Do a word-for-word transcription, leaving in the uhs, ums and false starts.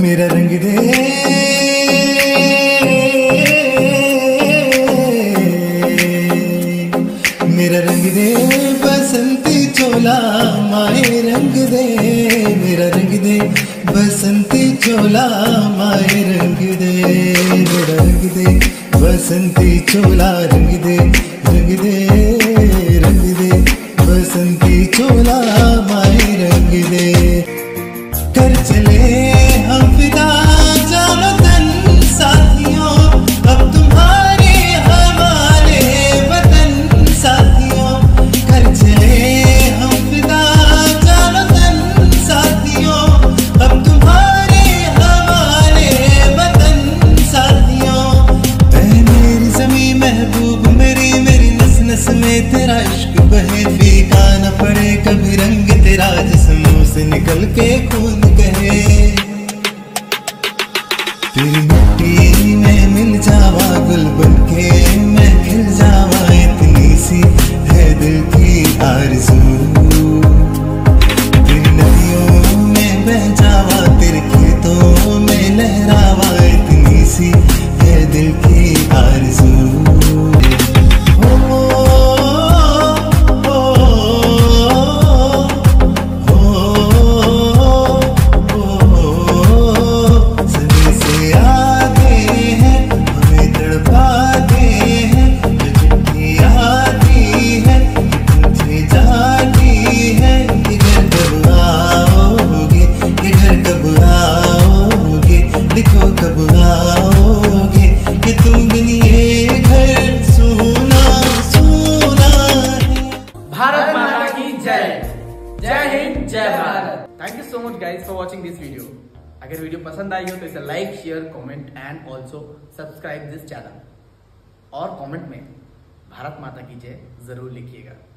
मेरा रंग दे, मेरा रंग दे बसंती चोला माए रंग दे, मेरा रंग दे बसंती चोला माए रंग दे, मेरा रंग दे बसंती चोला रंग दे, रंग दे रंग दे बसंती चोला माए रंग दे। कर चले हम फिदा जानो तन साथियों, अब तुम्हारे हमारे वतन साथियों। कर चले हम फिदा जानो तन साथियों, अब तुम्हारे हमारे वतन साथियों। ऐ मेरी ज़मीं महबूब मेरी, मेरी नस नस में तेरा इश्क बहे, फीका न पड़े कभी रंग तेरा जिस्मों से निकल के खून कहे। तेरी मिट्टी में मिल जावा गुल बनके मैं खिल जावा, इतनी सी है दिल की आरज़ू। तेरी नदियों में बह जावा, तेरे खेतों में लहरावा, इतनी सी है दिल की आरज़ू। Thank you so much guys for watching this video. अगर वीडियो पसंद आई हो तो इसे like share comment and also subscribe this channel, और कमेंट में भारत माता की जय जरूर लिखिएगा।